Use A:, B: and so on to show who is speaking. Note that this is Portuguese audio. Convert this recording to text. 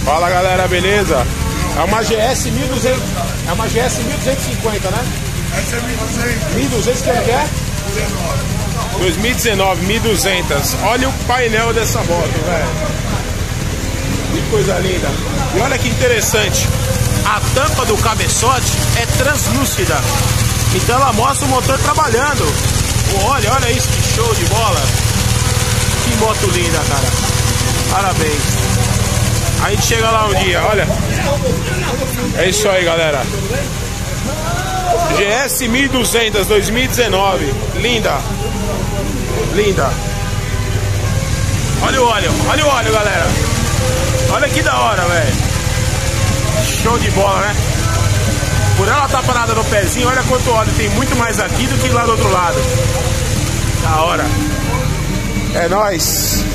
A: Fala galera, beleza? É uma GS 1200, é uma GS 1250, né?
B: Essa é 1200.
A: 1200 que é? 2019, 1200. Olha o painel dessa moto, velho. Que coisa linda. E olha que interessante. A tampa do cabeçote é translúcida. Então ela mostra o motor trabalhando. Olha isso, que show de bola. Que moto linda, cara. Parabéns. A gente chega lá um dia, olha. É isso aí, galera. GS 1200 2019. Linda. Linda. Olha o óleo, galera. Olha que da hora, velho. Show de bola, né? Por ela estar parada no pezinho, olha quanto óleo. Tem muito mais aqui do que lá do outro lado. Da hora. É nóis.